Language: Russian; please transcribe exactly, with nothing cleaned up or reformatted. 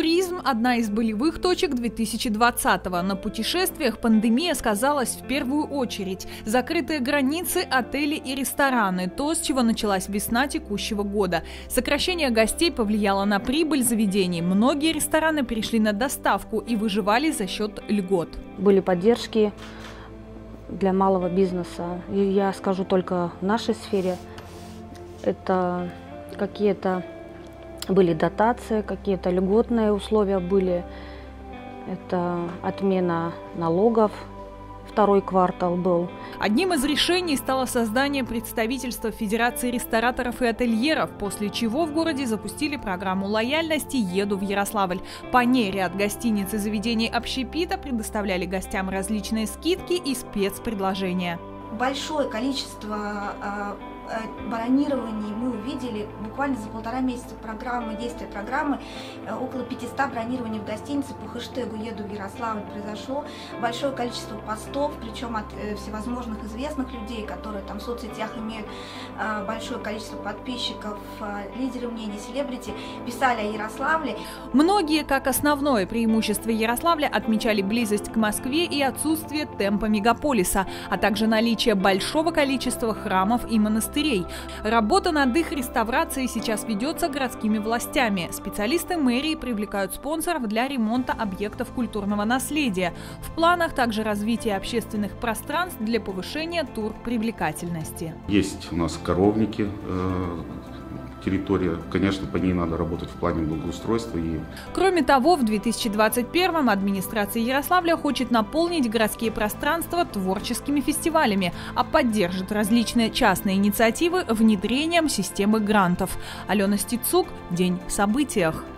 Туризм – одна из болевых точек две тысячи двадцатого. На путешествиях пандемия сказалась в первую очередь. Закрытые границы, отели и рестораны – то, с чего началась весна текущего года. Сокращение гостей повлияло на прибыль заведений. Многие рестораны перешли на доставку и выживали за счет льгот. Были поддержки для малого бизнеса. И я скажу только в нашей сфере. Это какие-то были дотации, какие-то льготные условия были. Это отмена налогов. Второй квартал был. Одним из решений стало создание представительства Федерации рестораторов и ательеров, после чего в городе запустили программу лояльности «Еду в Ярославль». По ней ряд гостиниц и заведений общепита предоставляли гостям различные скидки и спецпредложения. Большое количество бронирований мы увидели буквально за полтора месяца программы, действия программы. Около пятисот бронирований в гостинице по хэштегу «Еду в Ярославль» произошло. Большое количество постов, причем от всевозможных известных людей, которые там в соцсетях имеют большое количество подписчиков, лидеры мнений, селебрити, писали о Ярославле. Многие, как основное преимущество Ярославля, отмечали близость к Москве и отсутствие темпа мегаполиса, а также наличие большого количества храмов и монастырей. Работа над их реставрацией сейчас ведется городскими властями. Специалисты мэрии привлекают спонсоров для ремонта объектов культурного наследия. В планах также развитие общественных пространств для повышения турпривлекательности. Есть у нас коровники, территория, конечно, по ней надо работать в плане благоустройства. И... Кроме того, в две тысячи двадцать первом администрация Ярославля хочет наполнить городские пространства творческими фестивалями, а поддержит различные частные инициативы внедрением системы грантов. Алена Стецук, День в событиях.